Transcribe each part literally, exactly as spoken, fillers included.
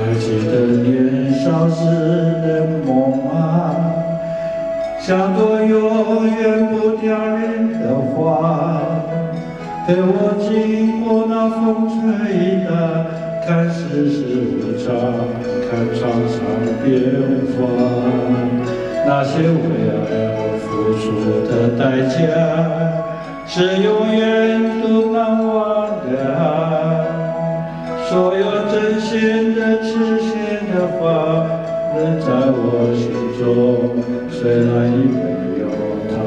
还记得年少时的梦吗？像朵永远不凋零的花，陪我经过那风吹的，看世事无常，看沧桑变化。那些为爱而付出的代价，是永远都难忘的爱。所有真心的、痴心的话，仍在我心中，虽然已没有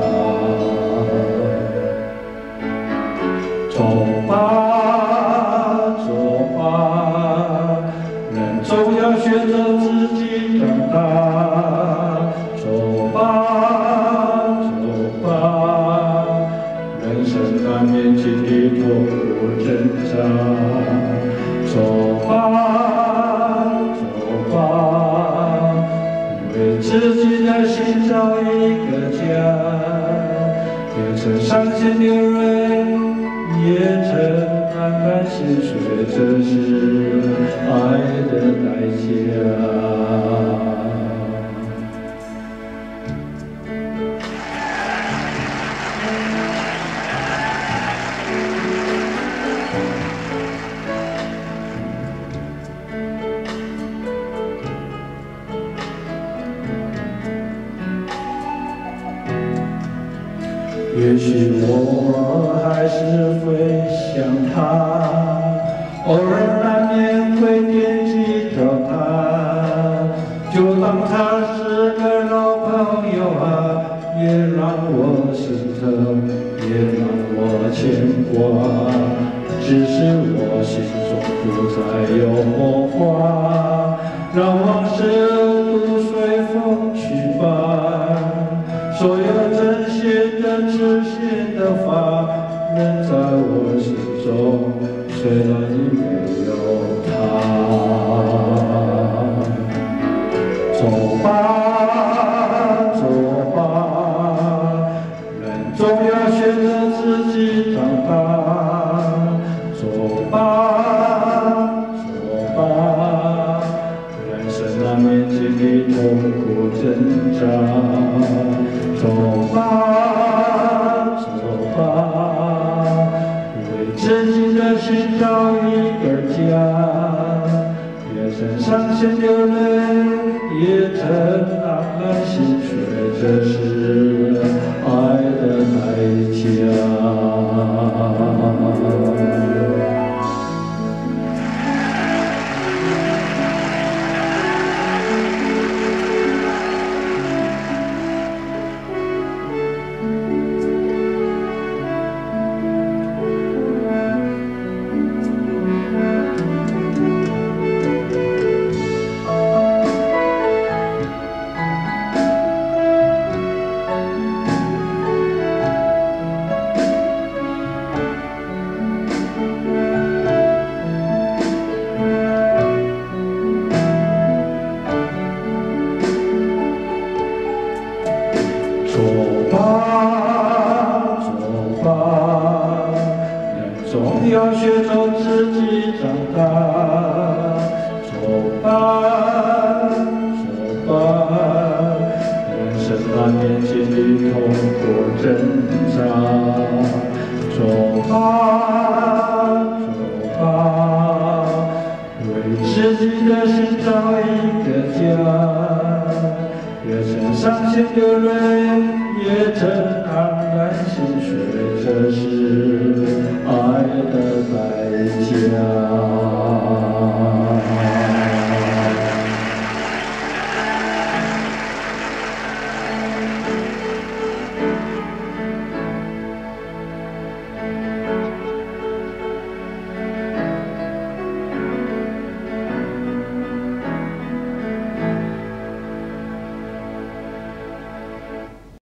他。走吧，走吧，人总要学着自己长大。走吧，走吧，人生难免经历痛苦挣扎。走吧，走吧，为自己的心找一个家，也曾伤心流泪，也曾黯然心碎，这是爱的代价。也许我还是会想他，偶尔难免会惦记着他，就当他是个老朋友啊，也让我心疼，也让我牵挂。只是我心中不再有梦话，让往事都随风去吧。所有真心的、痴心的话，仍在我心中，虽然已没有他。走吧，走吧，人总要学着自己长大。走吧，走吧，人生难免经历痛苦挣扎。走吧，走吧，为自己的心找一个家，也曾伤心流泪，也曾黯然心碎，这是爱的代价。走吧，走吧，人总要学着自己长大。走吧，走吧，人生难免经历痛苦挣扎。走吧，走吧，为自己的心找一个家。也曾伤心流泪，也曾黯然心碎，这是爱的代价。